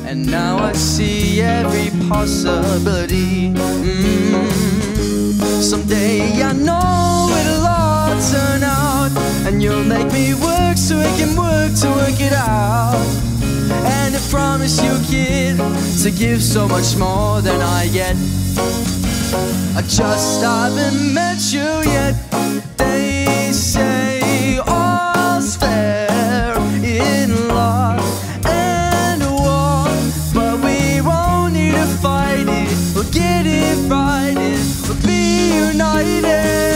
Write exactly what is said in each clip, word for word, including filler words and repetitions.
and now I see every possibility. mm. Someday I know it'll all turn out, and you'll make me work so I can work to work it out. And I promise you, kid, to give so much more than I get. I just haven't met you yet. They say all's fair in love and war, but we won't need to fight it. We'll get it right, it we'll be united.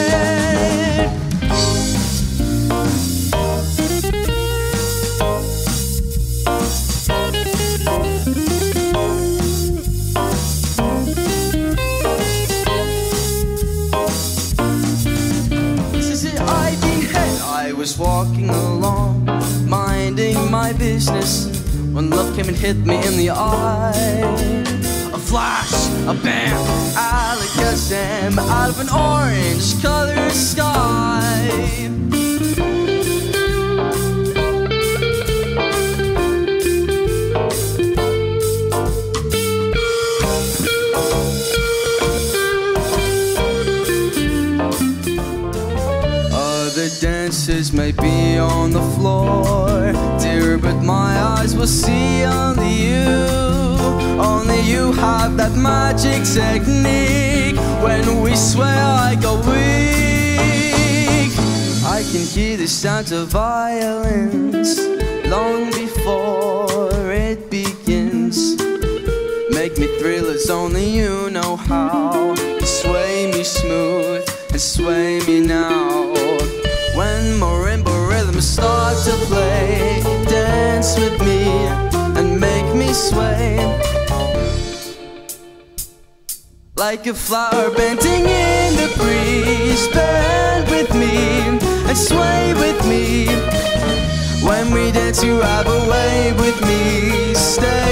Walking along, minding my business, when love came and hit me in the eye. A flash, a bam, alakazam, out of an orange colored sky. Dances may be on the floor, dear, but my eyes will see only you. Only you have that magic technique. When we sway, I go weak. I can hear the sound of violins long before it begins. Make me thrill as only you know how. Sway me smooth and sway me now. When marimba rhythms start to play, dance with me and make me sway. Like a flower bending in the breeze, bend with me and sway with me. When we dance, you have a way with me. Stay